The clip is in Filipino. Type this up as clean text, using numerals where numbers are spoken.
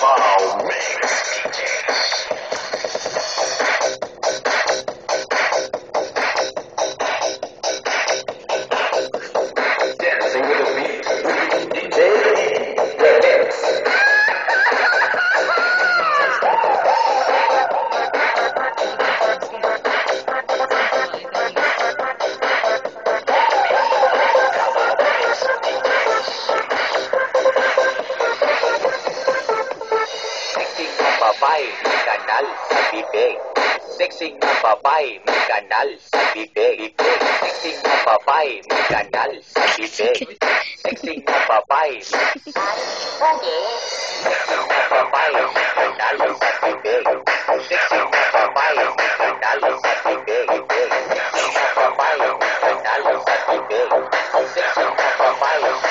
Wow, mix. Dancing with the beat. DJ Remix. Sexing na babae, may kanal sa bibig. Sexing na babae, may kanal sa bibig. Sexing na babae, may kanal sa bibig. Sexing na babae, sexing na babae, may kanal sa bibig. Sexing na babae, may kanal sa bibig. Sexing na babae, may kanal sa bibig. Sexing na babae,